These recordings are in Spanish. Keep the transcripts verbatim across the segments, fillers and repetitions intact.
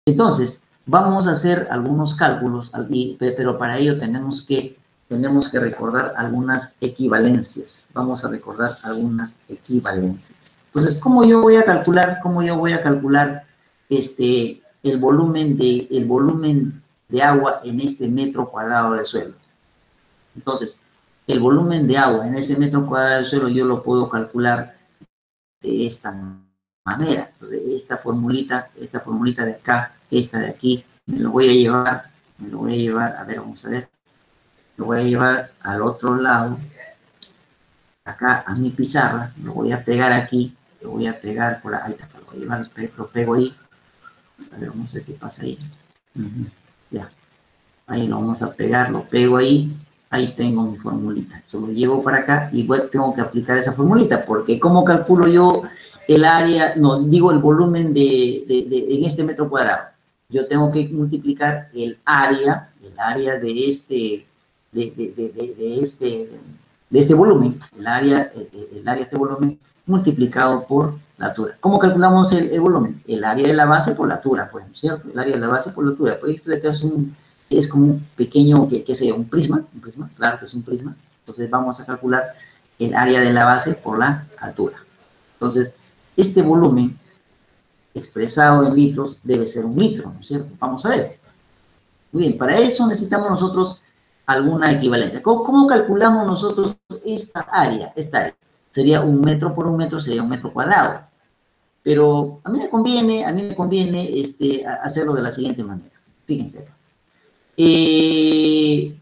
Entonces, vamos a hacer algunos cálculos, pero para ello tenemos que, tenemos que recordar algunas equivalencias. Vamos a recordar algunas equivalencias. Entonces, ¿cómo yo voy a calcular, cómo yo voy a calcular este, el volumen de, el volumen de agua en este metro cuadrado de suelo? Entonces, el volumen de agua en ese metro cuadrado de suelo yo lo puedo calcular de esta manera. Entonces, esta formulita, esta formulita de acá, esta de aquí, me lo voy a llevar, me lo voy a llevar, a ver, vamos a ver, lo voy a llevar al otro lado, acá a mi pizarra, lo voy a pegar aquí, lo voy a pegar por ahí, lo voy a llevar, lo pego ahí, a ver, vamos a ver qué pasa ahí. Uh-huh. Ya, ahí lo vamos a pegar, lo pego ahí, ahí tengo mi formulita, yo lo llevo para acá y bueno, tengo que aplicar esa formulita, porque ¿cómo calculo yo el área, no, digo el volumen de, de, de, en este metro cuadrado? Yo tengo que multiplicar el área, el área de este, de, de, de, de, de este, de este volumen, el área, el, el área de este volumen multiplicado por la altura. ¿Cómo calculamos el, el volumen? El área de la base por la altura, pues, ¿cierto? El área de la base por la altura. Pues esto de acá es un, es como un pequeño, que, que sea un prisma, un prisma, claro que es un prisma. Entonces vamos a calcular el área de la base por la altura. Entonces, este volumen expresado en litros debe ser un litro, ¿no es cierto? Vamos a ver. Muy bien, para eso necesitamos nosotros alguna equivalencia. ¿Cómo, cómo calculamos nosotros esta área? Esta área sería un metro por un metro, sería un metro cuadrado. Pero a mí me conviene, a mí me conviene este, hacerlo de la siguiente manera. Fíjense acá. Eh,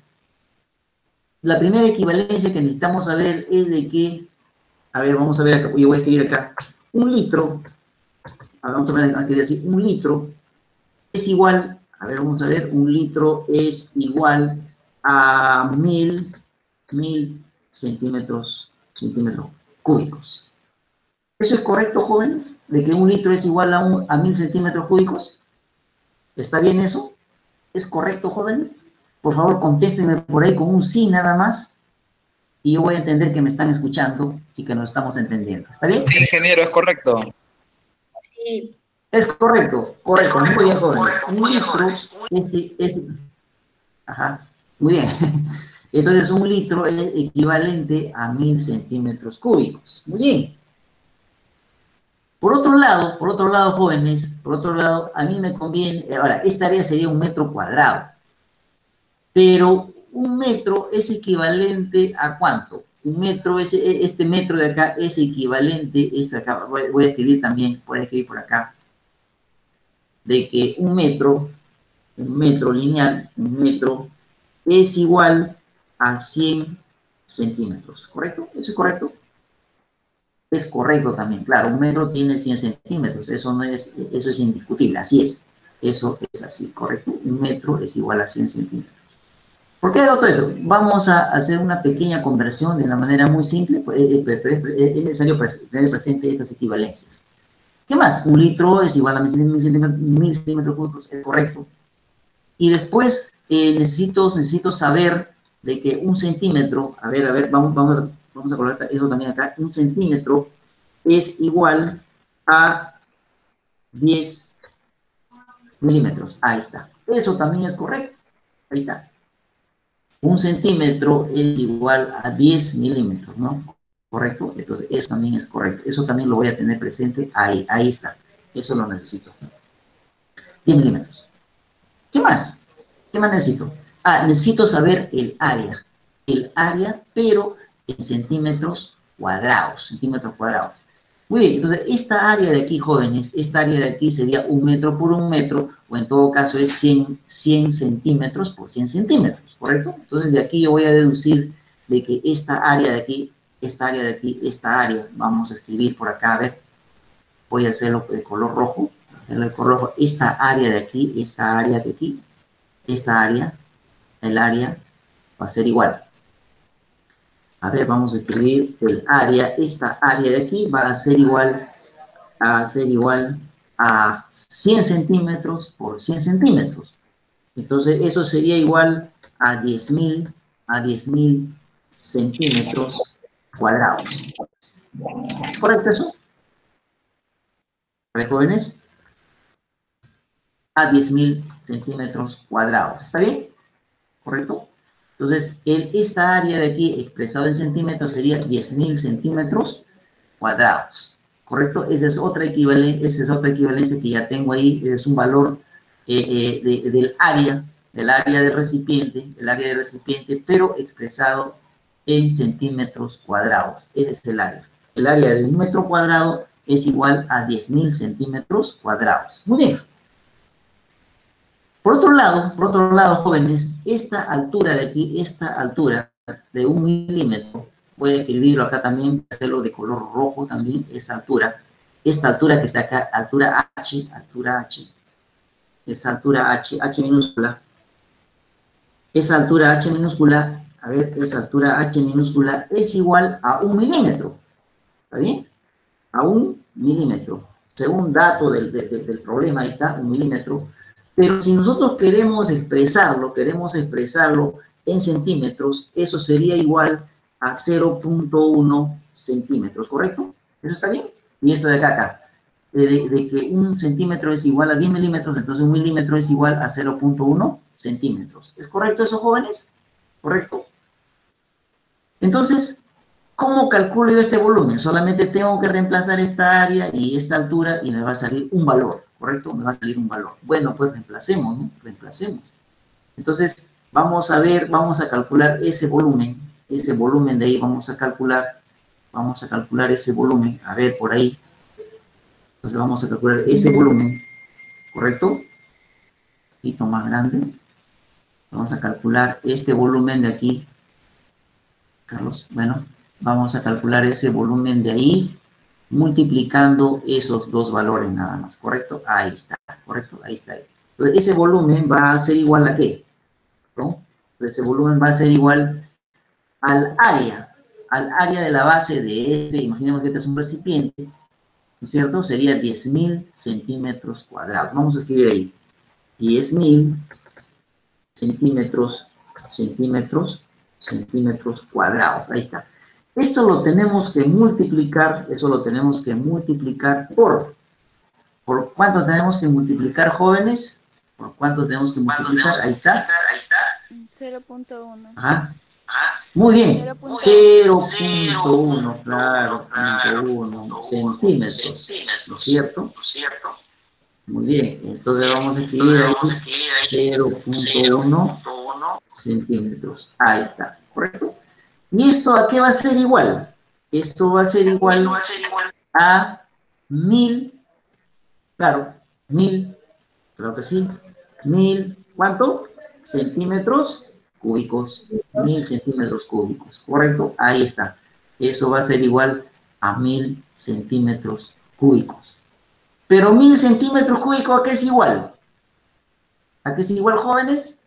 la primera equivalencia que necesitamos saber es de que, a ver, vamos a ver acá, yo voy a escribir acá, un litro, vamos a ver aquí así, un litro es igual, a ver, vamos a ver, un litro es igual a mil, mil centímetros, centímetros cúbicos. ¿Eso es correcto, jóvenes? ¿De que un litro es igual a, un, a mil centímetros cúbicos? ¿Está bien eso? ¿Es correcto, jóvenes? Por favor, contéstenme por ahí con un sí nada más y yo voy a entender que me están escuchando y que nos estamos entendiendo. ¿Está bien? Sí, ingeniero, es correcto. Sí. Es correcto, correcto, es correcto, muy bien, jóvenes. Un litro es, es... Ajá, muy bien. Entonces, un litro es equivalente a mil centímetros cúbicos. Muy bien. Por otro lado, por otro lado, jóvenes, por otro lado, a mí me conviene, ahora, esta área sería un metro cuadrado, pero un metro es equivalente a ¿cuánto? Un metro, es, este metro de acá es equivalente, esto de acá, voy a escribir también, voy a escribir por acá, de que un metro, un metro lineal, un metro, es igual a cien centímetros, ¿correcto? ¿Eso es correcto? Es correcto también, claro, un metro tiene cien centímetros, eso, no es, eso es indiscutible, así es, eso es así, ¿correcto? Un metro es igual a cien centímetros. ¿Por qué hago todo eso? Vamos a hacer una pequeña conversión de una manera muy simple, pues, es necesario tener presente estas equivalencias. ¿Qué más? Un litro es igual a mil centímetros cúbicos, es correcto. Y después eh, necesito, necesito saber de que un centímetro, a ver, a ver, vamos, vamos, a, vamos a colocar eso también acá, un centímetro es igual a diez milímetros. Ahí está. Eso también es correcto. Ahí está. Un centímetro es igual a diez milímetros, ¿no? ¿Correcto? Entonces, eso también es correcto. Eso también lo voy a tener presente ahí. Ahí está. Eso lo necesito. diez milímetros. ¿Qué más? ¿Qué más necesito? Ah, necesito saber el área. El área, pero en centímetros cuadrados. Centímetros cuadrados. Muy bien, entonces esta área de aquí, jóvenes, esta área de aquí sería un metro por un metro, o en todo caso es cien, cien centímetros por cien centímetros, ¿correcto? Entonces de aquí yo voy a deducir de que esta área de aquí, esta área de aquí, esta área, vamos a escribir por acá, a ver, voy a hacerlo de color rojo, hacerlo de color rojo, esta área de aquí, esta área de aquí, esta área, el área va a ser igual. A ver, vamos a escribir el área, esta área de aquí va a ser igual a ser igual a cien centímetros por cien centímetros. Entonces, eso sería igual a diez mil, a diez mil centímetros cuadrados. ¿Es correcto eso? ¿Vale, jóvenes? a diez mil centímetros cuadrados. ¿Está bien? ¿Correcto? Entonces, el, esta área de aquí, expresado en centímetros, sería diez mil centímetros cuadrados. ¿Correcto? Esa es otra equivalencia, esa es otra equivalencia que ya tengo ahí. Ese es un valor eh, eh, de, del área, del área del recipiente, del área del recipiente, pero expresado en centímetros cuadrados. Ese es el área. El área de un metro cuadrado es igual a diez mil centímetros cuadrados. Muy bien. Por otro lado, por otro lado, jóvenes, esta altura de aquí, esta altura de un milímetro, voy a escribirlo acá también, hacerlo de color rojo también, esa altura, esta altura que está acá, altura H, altura H, esa altura H, H minúscula, esa altura H minúscula, a ver, esa altura H minúscula es igual a un milímetro, ¿está bien? A un milímetro, según dato del, del, del problema, ahí está, un milímetro. Pero si nosotros queremos expresarlo, queremos expresarlo en centímetros, eso sería igual a cero punto uno centímetros, ¿correcto? ¿Eso está bien? Y esto de acá, acá, de, de, de que un centímetro es igual a diez milímetros, entonces un milímetro es igual a cero punto uno centímetros. ¿Es correcto eso, jóvenes? ¿Correcto? Entonces, ¿cómo calculo yo este volumen? Solamente tengo que reemplazar esta área y esta altura y me va a salir un valor, ¿correcto? Me va a salir un valor. Bueno, pues reemplacemos, ¿no? Reemplacemos. Entonces, vamos a ver, vamos a calcular ese volumen, ese volumen de ahí vamos a calcular, vamos a calcular ese volumen, a ver, por ahí. Entonces vamos a calcular ese volumen, ¿correcto? Un poquito más grande. Vamos a calcular este volumen de aquí. Carlos, bueno, vamos a calcular ese volumen de ahí multiplicando esos dos valores nada más, ¿correcto? Ahí está, ¿correcto? Ahí está. Entonces, ese volumen va a ser igual a ¿qué? ¿No? Entonces, ese volumen va a ser igual al área, al área de la base de este, imaginemos que este es un recipiente, ¿no es cierto? Sería diez mil centímetros cuadrados. Vamos a escribir ahí, diez mil centímetros, centímetros, centímetros cuadrados. Ahí está. Esto lo tenemos que multiplicar, eso lo tenemos que multiplicar por, ¿por cuánto tenemos que multiplicar, jóvenes? ¿Por cuánto tenemos que multiplicar? Ahí está. Ahí está. cero punto uno. Ajá. Muy bien. cero punto uno, claro, punto uno centímetros, ¿no es cierto? Muy bien. Entonces vamos a escribir ahí cero punto uno centímetros. Ahí está, ¿correcto? ¿Y esto a qué va a ser igual? Esto va a ser igual a mil, claro, mil, creo que sí, mil, ¿cuánto? Centímetros cúbicos, mil centímetros cúbicos, ¿correcto? Ahí está. Eso va a ser igual a mil centímetros cúbicos. Pero mil centímetros cúbicos, ¿a qué es igual? ¿A qué es igual, jóvenes?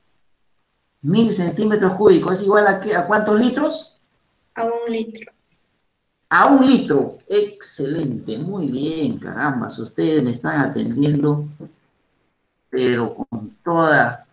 Mil centímetros cúbicos, ¿es igual a, qué, a cuántos litros? A un litro. A un litro. Excelente, muy bien, caramba, ustedes me están atendiendo, pero con toda,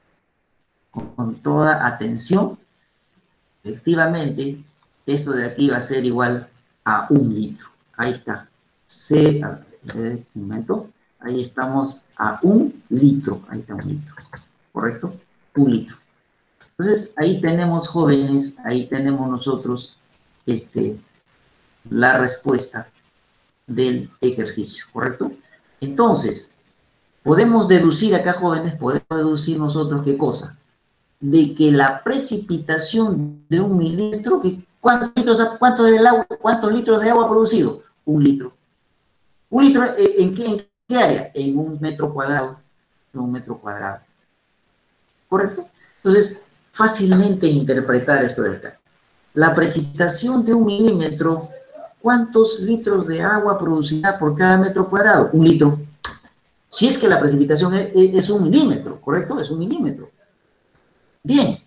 con toda atención. Efectivamente, esto de aquí va a ser igual a un litro. Ahí está. C, a ver, un momento. Ahí estamos a un litro. Ahí está un litro. ¿Correcto? Un litro. Entonces, ahí tenemos, jóvenes, ahí tenemos nosotros este, la respuesta del ejercicio, ¿correcto? Entonces, podemos deducir acá, jóvenes, podemos deducir nosotros qué cosa, de que la precipitación de un milímetro, que ¿cuántos litros, cuánto del agua, cuántos litros de agua producido? Un litro. ¿Un litro en qué, en qué área? En un metro cuadrado. En un metro cuadrado. ¿Correcto? Entonces, fácilmente interpretar esto de acá. La precipitación de un milímetro, ¿cuántos litros de agua producirá por cada metro cuadrado? Un litro. Si es que la precipitación es, es un milímetro, ¿correcto? Es un milímetro. Bien.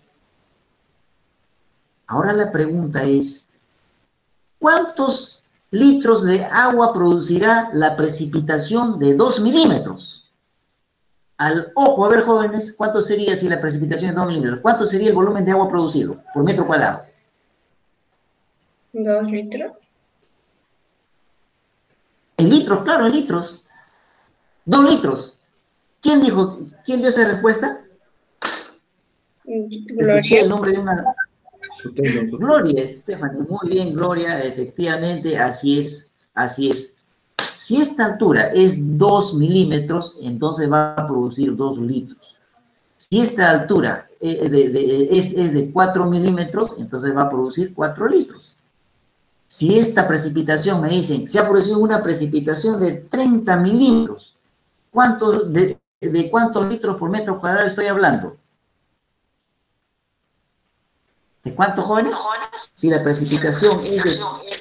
Ahora la pregunta es, ¿cuántos litros de agua producirá la precipitación de dos milímetros? Al ojo, a ver, jóvenes, ¿cuánto sería si la precipitación es dos milímetros? ¿Cuánto sería el volumen de agua producido por metro cuadrado? ¿Dos litros? En litros, claro, en litros. Dos litros. ¿Quién dijo, quién dio esa respuesta? Escuché el nombre de una... Gloria, Stephanie, muy bien, Gloria, efectivamente, así es, así es. Si esta altura es dos milímetros, entonces va a producir dos litros. Si esta altura eh, de, de, es, es de cuatro milímetros, entonces va a producir cuatro litros. Si esta precipitación, me dicen, se ha producido una precipitación de treinta milímetros, ¿cuántos, de, de cuántos litros por metro cuadrado estoy hablando? ¿De cuántos, jóvenes? Si la precipitación es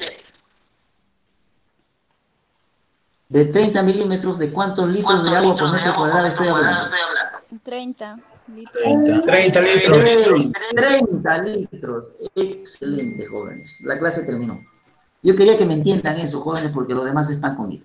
de, de treinta milímetros, ¿de cuántos litros de agua por metro cuadrado estoy hablando? treinta litros. treinta litros. treinta litros. Excelente, jóvenes. La clase terminó. Yo quería que me entiendan eso, jóvenes, porque los demás están conmigo.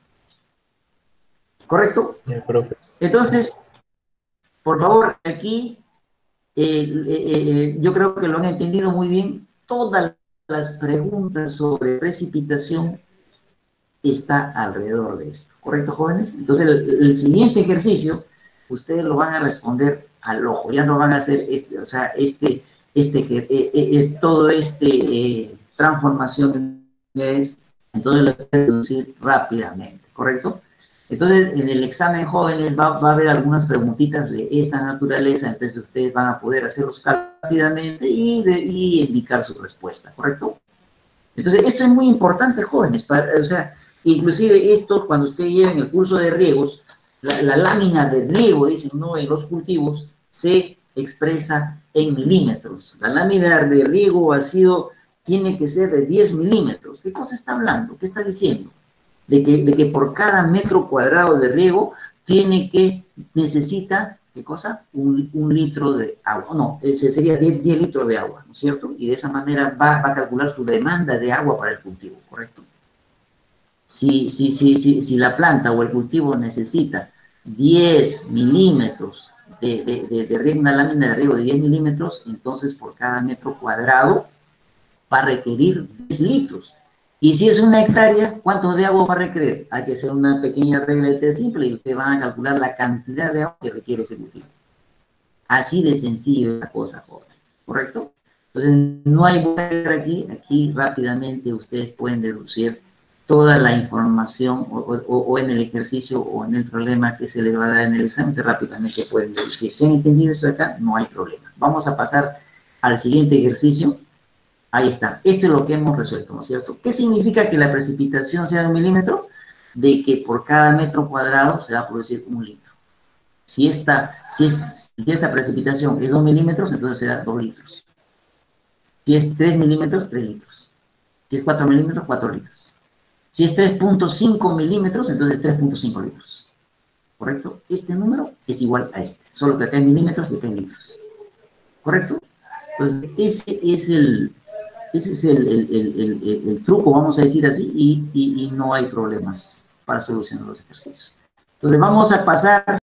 ¿Correcto? El profe. Entonces, por favor, aquí... Eh, eh, eh, yo creo que lo han entendido muy bien. Todas las preguntas sobre precipitación está alrededor de esto. ¿Correcto, jóvenes? Entonces, el, el siguiente ejercicio, ustedes lo van a responder al ojo. Ya no van a hacer este, o sea, este, este, eh, eh, eh, todo este eh, transformación es, entonces lo voy a reducir rápidamente. ¿Correcto? Entonces, en el examen jóvenes va, va a haber algunas preguntitas de esa naturaleza, entonces ustedes van a poder hacerlos rápidamente y, de, y indicar su respuesta, ¿correcto? Entonces, esto es muy importante, jóvenes, para, o sea, inclusive esto, cuando ustedes lleven el curso de riegos, la, la lámina de riego, dicen, no, en los cultivos, se expresa en milímetros. La lámina de riego ha sido, tiene que ser de diez milímetros. ¿Qué cosa está hablando? ¿Qué está diciendo? De que, de que por cada metro cuadrado de riego tiene que, necesita, ¿qué cosa? Un, un litro de agua. No, ese sería diez, diez litros de agua, ¿no es cierto? Y de esa manera va, va a calcular su demanda de agua para el cultivo, ¿correcto? Si, si, si, si, si la planta o el cultivo necesita diez milímetros de, de, de, de riego, una lámina de riego de diez milímetros, entonces por cada metro cuadrado va a requerir diez litros. Y si es una hectárea, ¿cuánto de agua va a requerir? Hay que hacer una pequeña regla de tres simple y ustedes van a calcular la cantidad de agua que requiere ese cultivo. Así de sencillo la cosa, jóvenes, ¿correcto? Entonces, no hay vuelta aquí, aquí rápidamente ustedes pueden deducir toda la información o, o, o en el ejercicio o en el problema que se les va a dar en el examen, rápidamente pueden deducir. Si han entendido eso de acá, no hay problema. Vamos a pasar al siguiente ejercicio. Ahí está. Esto es lo que hemos resuelto, ¿no es cierto? ¿Qué significa que la precipitación sea de un milímetro? De que por cada metro cuadrado se va a producir un litro. Si esta, si es, si esta precipitación es dos milímetros, entonces será dos litros. Si es tres milímetros, tres litros. Si es cuatro milímetros, cuatro litros. Si es tres punto cinco milímetros, entonces tres punto cinco litros. ¿Correcto? Este número es igual a este. Solo que acá en milímetros y acá en litros. ¿Correcto? Entonces, ese es el... Ese es el, el, el, el, el truco, vamos a decir así, y, y, y no hay problemas para solucionar los ejercicios. Entonces vamos a pasar